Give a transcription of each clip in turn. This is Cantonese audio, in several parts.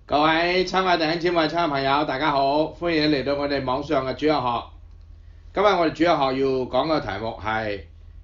各位親愛弟兄姊妹、親愛朋友，大家好，歡迎嚟到我哋網上嘅主日學。今日我哋主日學要講嘅題目係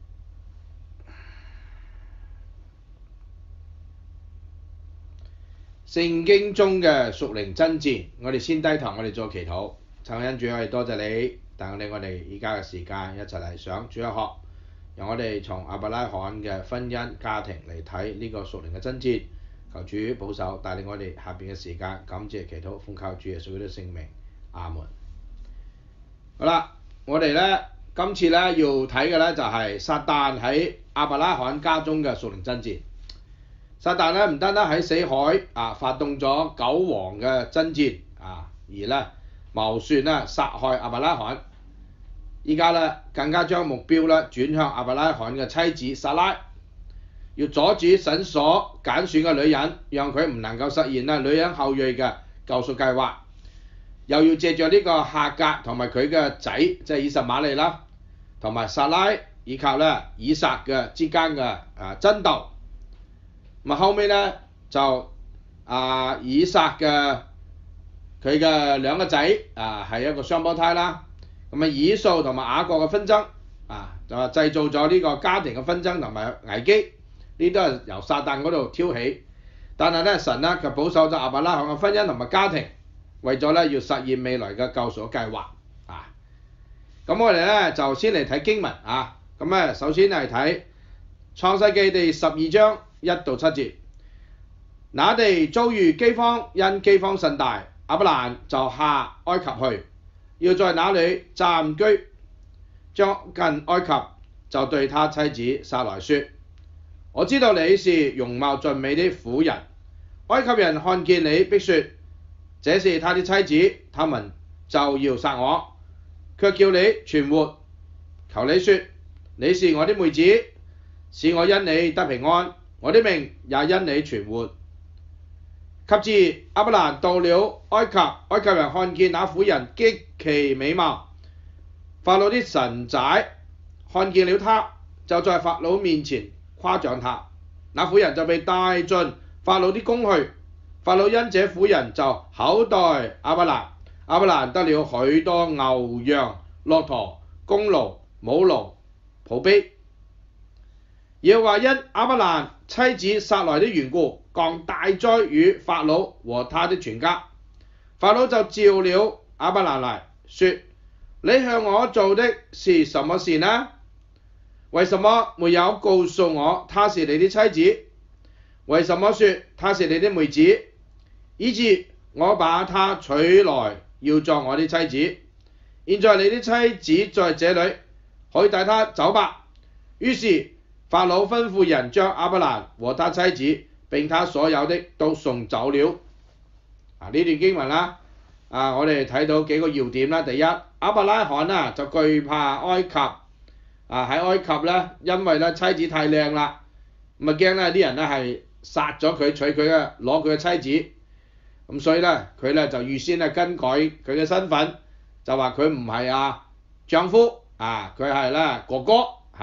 聖經中嘅屬靈爭戰。我哋先低頭，我哋做祈禱。親愛主，我哋多謝你，帶領我哋依家嘅時間一齊嚟上主日學，讓我哋從亞伯拉罕嘅婚姻家庭嚟睇呢個屬靈嘅爭戰。求主保守帶領我哋下邊嘅時間，感謝祈禱，奉靠主耶穌基督聖名，阿門。好啦，我哋今次要睇嘅就係撒旦喺亞伯拉罕家中嘅屬靈爭戰。撒旦唔單單喺死海發動咗九王嘅爭戰而謀算殺害亞伯拉罕，依家更加將目標轉向亞伯拉罕嘅妻子撒拉。要阻止神所揀選嘅女人，讓佢唔能夠實現女人後裔嘅救贖計劃，又要藉著呢個夏甲同埋佢嘅仔，即係以實瑪利啦，同埋撒拉以及以撒嘅之間嘅爭鬥。咁後尾就以撒嘅佢嘅兩個仔係一個雙胞胎啦。咁以掃同埋雅各嘅紛爭就話製造咗呢個家庭嘅紛爭同埋危機。呢都係由撒旦嗰度挑起，但係神就保守咗亞伯拉罕嘅婚姻同埋家庭，為咗要實現未來嘅救贖計劃咁我哋就先嚟睇經文咁首先係睇創世記第12章1到7節。那地遭遇饑荒，因饑荒甚大，亞伯蘭就下埃及去，要在那裡暫居。將近埃及，就對他妻子撒來說：我知道你是容貌俊美的婦人，埃及人看見你必說，這是他的妻子，他們就要殺我，卻叫你存活。求你說，你是我的妹子，使我因你得平安，我的命也因你存活。及至亞伯蘭到了埃及，埃及人看見那婦人極其美貌，法老的臣宰看見了他，就在法老面前誇獎他，那婦人就被帶進法老的宮去。法老因這婦人就厚待亞伯蘭，亞伯蘭得了許多牛羊、駱駝、公驢、母驢、僕婢。耶和華因亞伯蘭妻子撒來的緣故，降大災與法老和他的全家。法老就召了亞伯蘭來說：你向我做的是什麼事呢？為什麼沒有告訴我她是你的妻子？為什麼說她是你的妹子，以致我把她娶來要作我的妻子？現在你的妻子在這裡，可以帶她走吧。於是法老吩咐人將亞伯蘭和他妻子並他所有的都送走了。呢段經文我哋睇到幾個要點啦。第一，亞伯拉罕就懼怕埃及。喺埃及因為妻子太靚啦，咁驚啲人係殺咗佢，取佢攞佢嘅妻子，咁所以佢就預先更改佢嘅身份，就話佢唔係丈夫佢係哥哥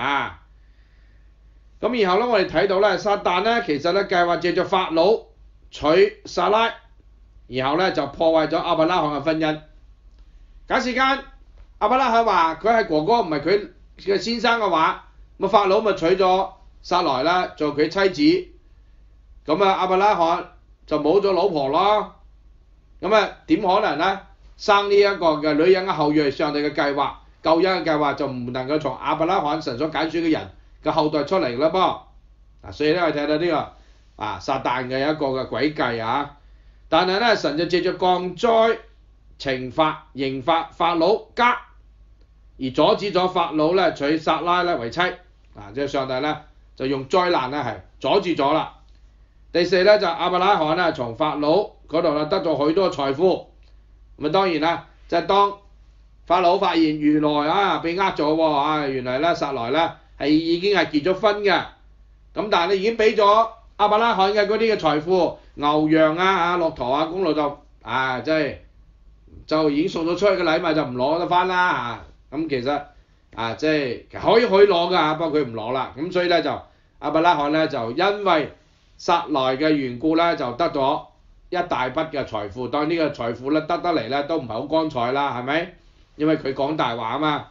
咁然後我哋睇到撒旦其實計劃借著法老娶撒拉，然後就破壞咗亞伯拉罕嘅婚姻。假時間亞伯拉罕話佢係哥哥，唔係佢嘅先生嘅話，咁法老咪娶咗撒來啦做佢妻子，咁亞伯拉罕就冇咗老婆咯。咁點可能生呢一個嘅女人嘅後裔？上帝嘅計劃、救恩嘅計劃就唔能夠從亞伯拉罕神所揀選嘅人嘅後代出嚟啦噃。所以我哋睇到呢個撒旦嘅一個嘅詭計但係神就藉著降災懲罰刑罰法老家，而阻止咗法老娶撒拉為妻即係上帝就用災難係阻住咗啦。第四就亞伯拉罕從法老嗰度得咗許多財富。咁當然就係當法老發現原來被呃咗喎原來撒來係已經係結咗婚嘅，咁但係你已經俾咗亞伯拉罕嘅嗰啲嘅財富，牛羊駱駝公驢即係就已經送咗出去嘅禮物就唔攞得翻啦咁其實即係可以攞㗎不過佢唔攞啦。咁所以就亞伯拉罕就因為撒來嘅緣故就得咗一大筆嘅財富，當然呢個財富咧得嚟咧都唔係好光彩啦，係咪？因為佢講大話啊嘛。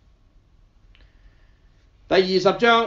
第20章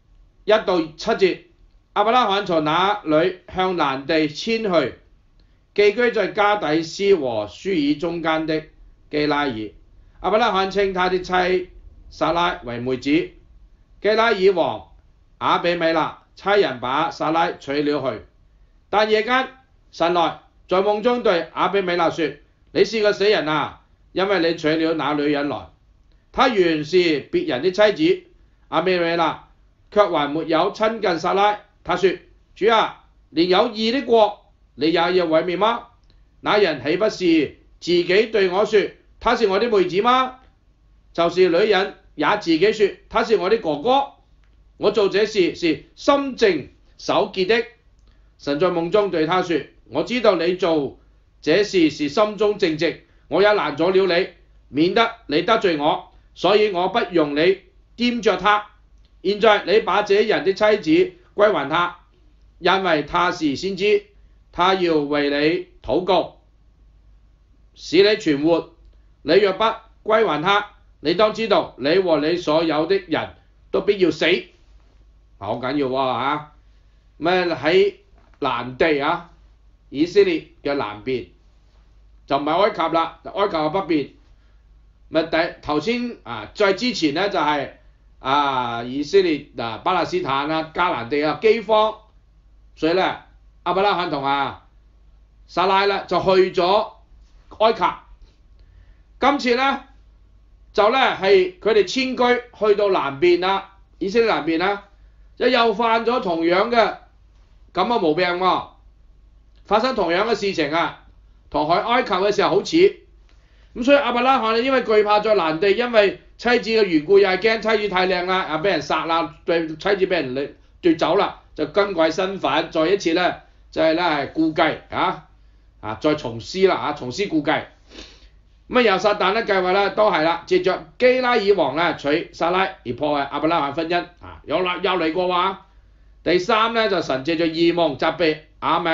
1到7節，亞伯拉罕從那裏向蘭地遷去，寄居在加底斯和舒爾中間的基拉耳。亞伯拉罕稱他的妻撒拉為妹子。基拉耳王亞比米勒差人把撒拉娶了去，但夜間神來在夢中對亞比米勒說：你是個死人啊，因為你娶了那女人來，她原是別人的妻子。亞比米勒卻還沒有親近撒拉。他說：主啊，連有義的國你也要毀滅嗎？那人豈不是自己對我說她是我的妹子嗎？就是女人也自己說她是我的哥哥。我做這事是心正手潔的。神在夢中對他說：我知道你做這事是心中正直，我也攔阻了你，免得你得罪我，所以我不容你掂着她。現在你把這人的妻子歸還他，因為他是先知，他要為你禱告，使你存活。你若不歸還他，你當知道你和你所有的人都必要死。好緊要喎嚇！咩喺蘭地啊，以色列嘅南邊就唔係埃及啦，埃及嘅北邊。咪頭先再之前咧就係、以色列巴勒斯坦啊、迦南地啊饑荒，所以咧亞伯拉罕同撒拉咧就去咗埃及。今次咧就咧係佢哋遷居去到南邊啦，以色列南邊啦，又犯咗同樣嘅咁嘅毛病喎，發生同樣嘅事情啊，同喺埃及嘅時候好似。咁所以亞伯拉罕因為懼怕在蘭地，因為妻子嘅緣故，又係驚妻子太靚啦，俾人殺啦，妻子俾人奪走啦，就更改身份，再一次咧就係咧係故計再重施啦重施故計。咁由撒但咧計劃咧都係啦，藉着基拉耳王咧娶撒拉而破壞亞伯拉罕婚姻又嚟過話。第三咧就神藉着異夢責備亞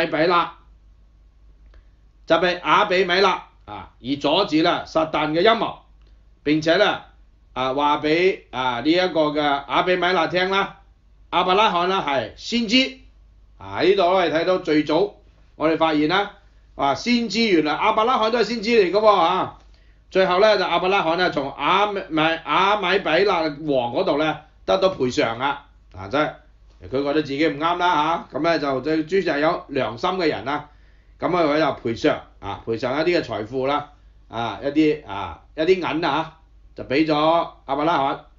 比米勒而阻止啦撒但嘅陰謀，並且咧話俾呢一個嘅亞比米勒聽啦，亞伯拉罕啦係先知。呢度我哋睇到最早我哋發現啦，先知原來亞伯拉罕都係先知嚟嘅喎。最後咧就亞伯拉罕咧從亞米比勒王嗰度咧得到賠償啊！即係佢覺得自己唔啱啦咁咧就對諸就係有良心嘅人啦，咁佢就賠償一啲嘅財富啦，一啲銀就俾咗亞伯拉罕。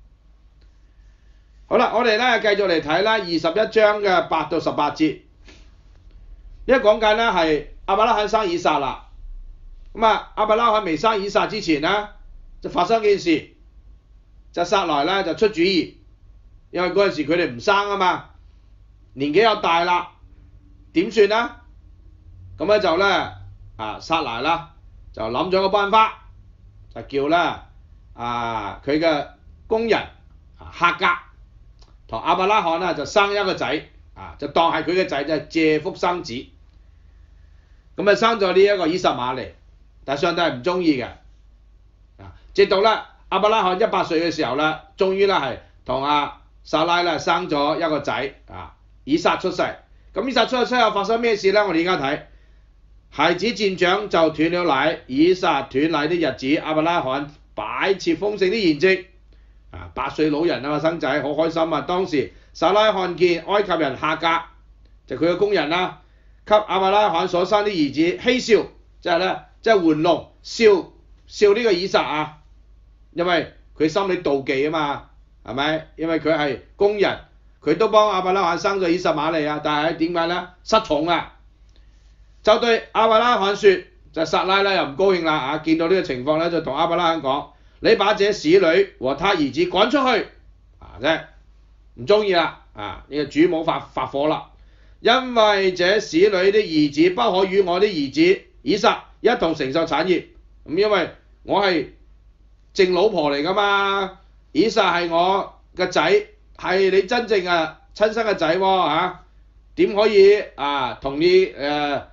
好啦，我哋咧繼續嚟睇啦21章嘅8到18節，呢個講緊咧係亞伯拉罕生以撒啦。亞伯拉罕未生以撒之前咧，就發生件事，就撒萊咧就出主意，因為嗰陣時佢哋唔生啊嘛，年紀又大啦，點算咧？咁咧就咧撒萊啦就諗咗個辦法，就叫咧佢嘅工人哈格同亞伯拉罕咧就生一個仔就當係佢嘅仔，就係借腹生子。咁生咗呢一個以實瑪利。但係上帝係唔中意嘅，直到咧亞伯拉罕100歲嘅時候咧，終於咧係同撒拉咧生咗一個仔以撒出世。咁以撒出世之後發生咩事咧？我哋而家睇，孩子漸長就斷了奶，以撒斷奶的日子，亞伯拉罕擺設豐盛的筵席，100歲老人生仔好開心啊！當時撒拉看見埃及人哈格就佢嘅工人啦，給亞伯拉罕所生的兒子嬉笑，即係玩弄笑呢個以撒因為佢心裏妒忌啊嘛，係咪？因為佢係工人，佢都幫亞伯拉罕生咗以實瑪利但係點解咧？失寵就對亞伯拉罕說，就撒拉咧又唔高興啦見到呢個情況咧，就同亞伯拉罕講：你把這使女和他兒子趕出去即係唔中意啦呢個主母發火啦，因為這使女的兒子不可與我的兒子以撒一同承受產業。因為我係正老婆嚟㗎嘛，以撒係我嘅仔，係你真正親生嘅仔喎點可以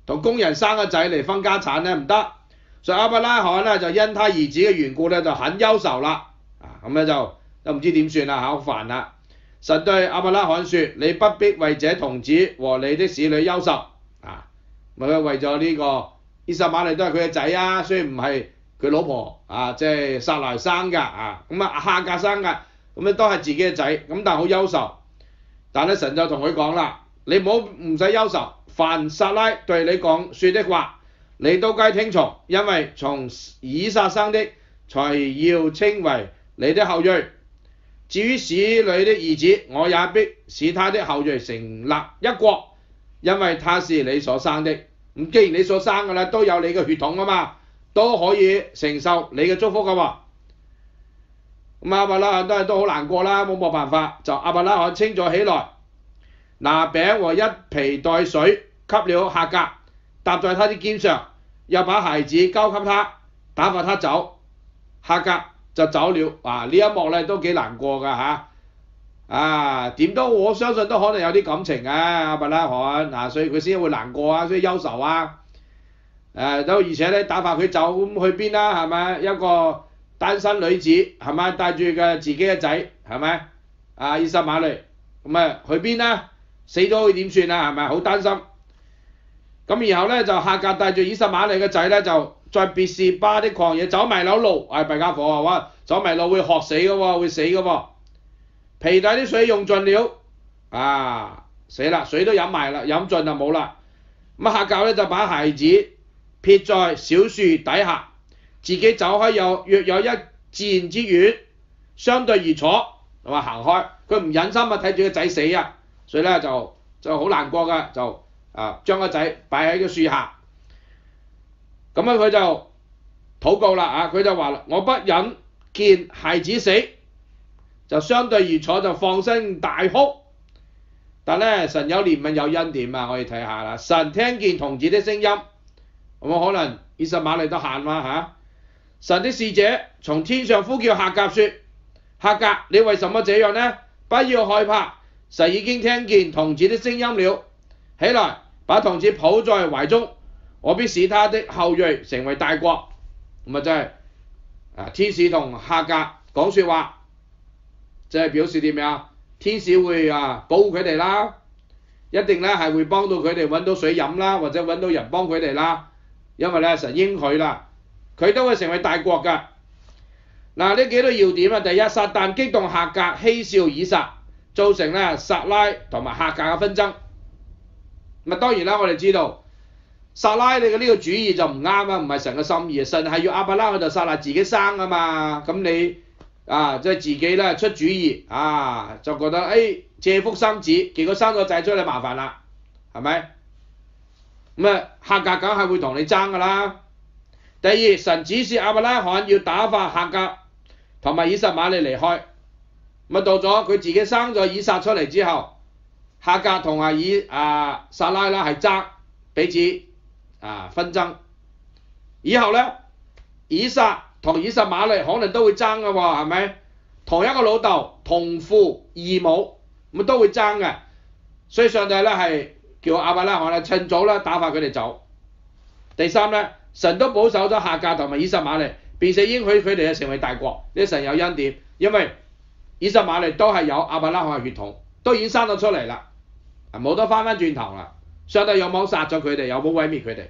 同工人生個仔嚟分家產咧唔得，所以亞伯拉罕咧就因他兒子嘅緣故咧就很憂愁啦，咁咧就唔知點算啦，好煩啦。神對亞伯拉罕說：你不必為這童子和你的使女憂愁，咪為咗呢個以實瑪利都係佢嘅仔啊，雖然唔係佢老婆即係撒萊生㗎咁夏甲生㗎，咁咧都係自己嘅仔，咁但係好憂愁。但係神就同佢講啦，你唔使憂愁，凡撒拉對你說的話，你都該聽從，因為從以撒生的才要稱為你的後裔。至於使女的兒子，我也必使他的後裔成立一國，因為他是你所生的。咁既然你所生嘅啦，都有你嘅血統啊嘛，都可以承受你嘅祝福㗎喎。咁亞伯拉罕都好難過啦，冇辦法，就亞伯拉罕清咗起來，拿餅和一皮袋水給了夏甲，搭在他的肩上，又把孩子交給他，打發他走。夏甲就走了。呢一幕咧都幾難過㗎點都我相信都可能有啲感情亞伯拉罕所以佢先會難過所以憂愁而且咧打發佢走，咁去邊啦？係咪一個單身女子係咪帶住自己嘅仔係咪以實瑪利咁去邊啦？死咗佢點算係咪好擔心？咁然後咧就夏甲帶住以實瑪利嘅仔咧就在別是巴的曠野走迷咗路，弊家伙哇！走迷路會渴死嘅喎，會死嘅喎。皮底啲水用盡了，死啦！水都飲埋啦，飲盡就冇啦。咁夏甲咧就把孩子撇在小樹底下，自己走開約有一箭之遠，相對而坐，行開。佢唔忍心睇住個仔死所以咧就好難過㗎，就將個仔擺喺個樹下。咁佢就禱告啦佢就話啦：我不忍見孩子死，就相對而坐，就放聲大哭。但咧神有憐憫有恩典我哋睇下啦。神聽見童子的聲音，咁可能以實瑪利都喊啦神的使者從天上呼叫夏甲說：夏甲，你為什麼這樣呢？不要害怕，神已經聽見童子的聲音了。起來，把童子抱在懷中，我必使他的後裔成為大國。咁就係天使同夏甲講說話，即係表示點樣？天使會保護佢哋啦，一定咧係會幫到佢哋揾到水飲啦，或者揾到人幫佢哋啦。因為咧神應許啦，佢都會成為大國㗎。呢幾個要點第一，撒但激動夏甲嬉笑以撒，造成咧撒拉同埋夏甲嘅紛爭。當然啦，我哋知道撒拉你嘅呢個主意就唔啱唔係神嘅心意。神係要亞伯拉罕就撒拉自己生啊嘛，咁你即係自己咧出主意就覺得借腹生子，結果生咗仔出嚟麻煩啦，係咪？夏甲梗係會同你爭㗎啦。第二，神指示亞伯拉罕要打發夏甲同埋以實瑪利離開。到咗佢自己生咗以撒出嚟之後，夏甲同撒拉啦係爭彼此紛爭。以後咧以撒同以實瑪利可能都會爭㗎喎，係咪？同一個老豆同父異母都會爭嘅，所以上帝咧係叫亞伯拉罕趁早打發佢哋走。第三咧，神都保守咗夏甲同埋以實瑪利，並且應許佢哋成為大國。呢神有恩典，因為以實瑪利都係有亞伯拉罕嘅血統，都已經生咗出嚟啦，冇得翻轉頭啦。上帝有冇殺咗佢哋，有冇毀滅佢哋？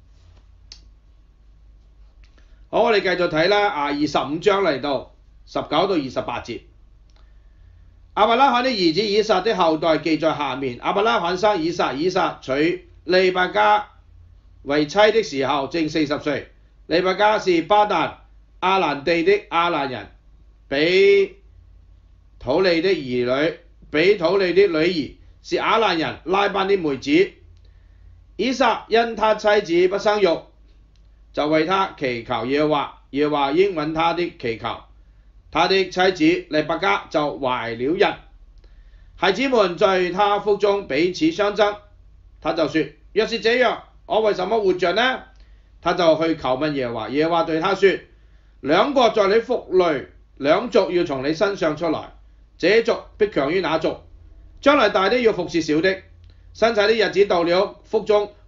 好，我哋繼續睇啦。25章嚟到19到28節。亞伯拉罕的兒子以撒的後代記在下面。亞伯拉罕生以撒，以撒娶利百加為妻的時候正40歲。利百加是巴旦亞蘭地的亞蘭人，比土利的女兒是亞蘭人拉班的妹子。以撒因他妻子不生育，就為他祈求耶和華，耶和華應允他的祈求。他的妻子利百加就懷了孕，孩子們在他腹中彼此相爭。他就說：若是這樣，我為什麼活着呢？他就去求問耶和華，耶和華對他說：兩國在你腹內，兩族要從你身上出來，這族必強於那族，將來大的要服侍小的。生產的日子到了，腹中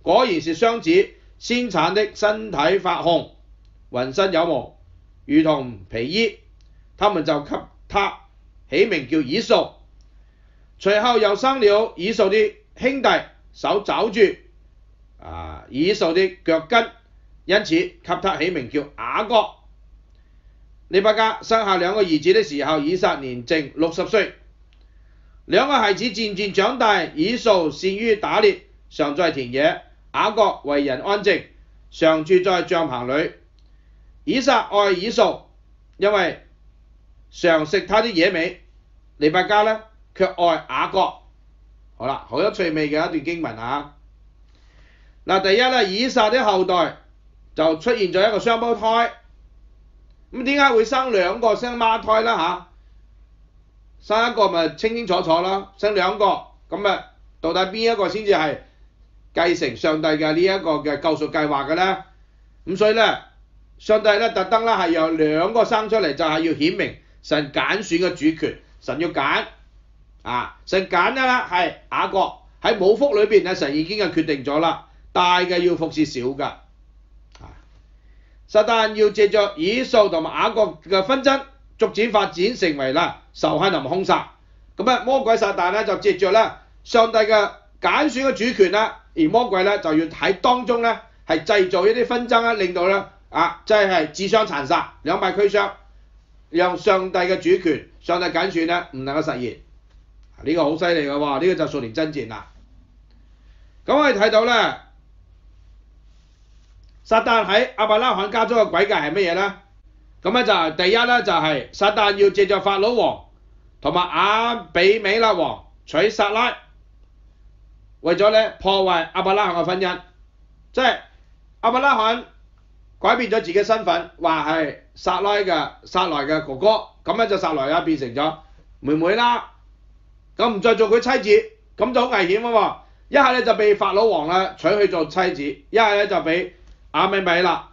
果然是雙子，先產的身體發紅，渾身有毛，如同皮衣。他們就給他起名叫以掃。隨後又生了以掃的兄弟，手抓住以掃的腳跟，因此給他起名叫雅各。利百加生下兩個兒子的時候，以撒年正60歲。兩個孩子漸漸長大，以掃善於打獵，常在田野；雅各為人安靜，常住在帳棚裏。以撒愛以掃，因為常食他的野味；利百加呢，卻愛雅各。好啦，好有趣味嘅一段經文啊！嗱，第一咧，以撒的後代就出現咗一個雙胞胎。咁點解會生兩個雙孖胎啦嚇？生一個咪清清楚楚啦，生兩個咁啊，到底邊一個先至係繼承上帝嘅呢一個嘅救贖計劃嘅咧？咁所以咧，上帝咧特登咧係由兩個生出嚟，就係要顯明神揀選嘅主權。神要揀神揀嘅啦係雅各，喺母腹裏邊咧，神已經係決定咗啦，大嘅要服侍小嘅。撒但要藉着以掃同埋雅各嘅紛爭，逐漸發展成為仇恨同埋兇殺。咁魔鬼撒但咧就藉着上帝嘅揀選嘅主權啦，而魔鬼咧就要喺當中咧係製造一啲紛爭啦，令到即係自相殘殺，兩敗俱傷，讓上帝嘅主權、上帝揀選咧唔能夠實現。呢個好犀利嘅喎，呢個就屬靈爭戰啦。咁我哋睇到咧，撒但喺亞伯拉罕家中嘅詭計係乜嘢咧？咁咧就係第一咧就係撒但要藉着法老王同埋亞比米勒王娶撒拉，為咗咧破壞亞伯拉罕嘅婚姻，即係亞伯拉罕改變咗自己身份，話係撒萊嘅哥哥，咁咧就撒萊變成咗妹妹啦。咁唔再做佢妻子，咁就好危險啊嘛！一係咧就被法老王娶去做妻子，一係咧就俾亞比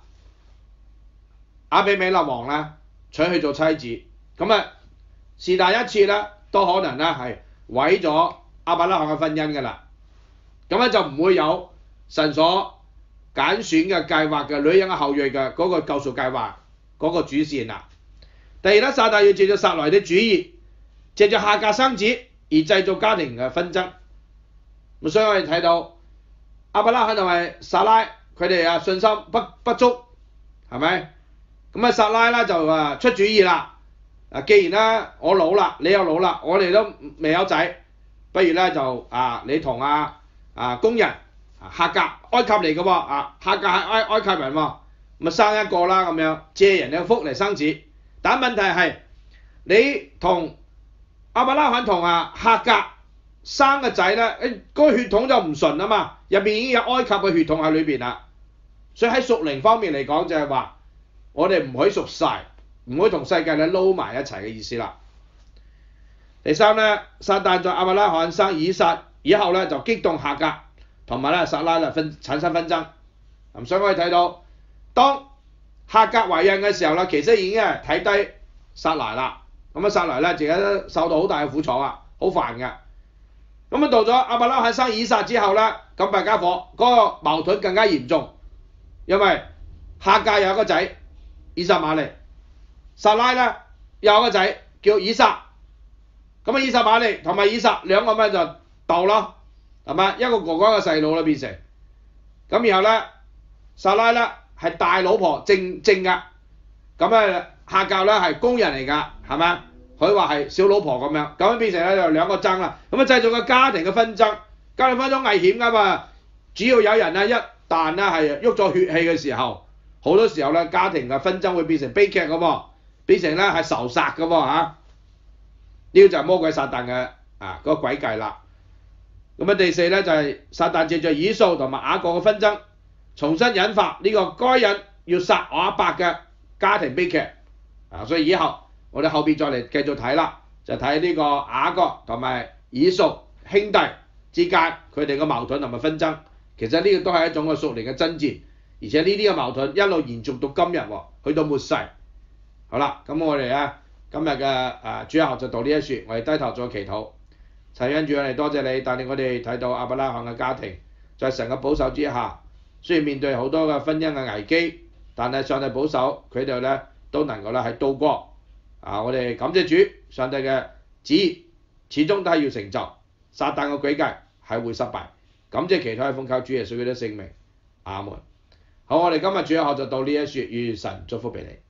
米勒王娶去做妻子。咁是但一次都可能係毀咗亞伯拉罕嘅婚姻㗎啦。咁就唔會有神所揀選嘅計劃嘅女人嘅後裔嘅嗰個救贖計劃嗰個主線啦。第二咧，撒但要藉著撒萊的主意，藉著夏甲生子而製造家庭嘅紛爭。咁所以我哋睇到亞伯拉罕同埋撒拉佢哋信心不足，係咪？咁撒拉就出主意啦。既然我老啦，你又老啦，我哋都未有仔，不如就你同工人夏甲，埃及嚟嘅喎，夏甲係埃及人喎，咪生一個啦咁樣，借人嘅福嚟生子。但問題係你同亞伯拉罕同夏甲生嘅仔咧，嗰個血統就唔純啊嘛，入邊已經有埃及嘅血統喺裏邊啦。所以喺屬靈方面嚟講，就係話我哋唔可以屬晒，唔可以同世界撈埋一齊嘅意思啦。第三咧，撒但在亞伯拉罕生以撒以後就激動夏甲同埋撒拉產生紛爭。咁所以我哋睇到，當夏甲懷孕嘅時候其實已經睇低撒萊啦。咁撒萊自己都受到好大嘅苦楚好煩嘅。咁到咗亞伯拉罕生以撒之後咁弊家伙嗰個矛盾更加嚴重，因為夏甲有一個仔以實瑪利，撒拉又有個仔叫以撒。咁以實瑪利同埋以撒兩個就鬥咯，係嘛？一個哥哥一個細佬啦變成。咁然後撒拉係大老婆正㗎，咁夏甲係工人嚟㗎，係咪？佢話係小老婆咁樣，咁變成就兩個爭啦。咁製造個家庭嘅紛爭，家庭紛爭危險㗎嘛。只要有人一旦係喐咗血氣嘅時候，好多時候家庭嘅紛爭會變成悲劇㗎喎，變成係仇殺㗎喎嚇。呢個就係魔鬼撒但嘅嗰個詭計啦。咁第四就係撒但藉著以掃同埋雅各嘅紛爭，重新引發呢個該隱要殺亞伯嘅家庭悲劇。所以以後我哋後邊再嚟繼續睇啦，就睇呢個雅各同埋以掃兄弟之間佢哋嘅矛盾同埋紛爭。其實呢個都係一種嘅屬靈嘅爭戰，而且呢啲嘅矛盾一路延續到今日喎，去到末世。好啦，咁我哋今日嘅主日學就到呢一處，我哋低頭做祈禱。陳恩主，我哋多謝你帶領我哋睇到亞伯拉罕嘅家庭在神嘅保守之下，雖然面對好多嘅婚姻嘅危機，但係上帝保守佢哋咧都能夠咧係度過。我哋感謝主，上帝嘅旨意始終都係要成就，撒旦嘅詭計係會失敗。感謝祈禱，奉靠主耶穌基督嘅聖名，阿門。好，我哋今日主日學就到呢一處，願神祝福俾你。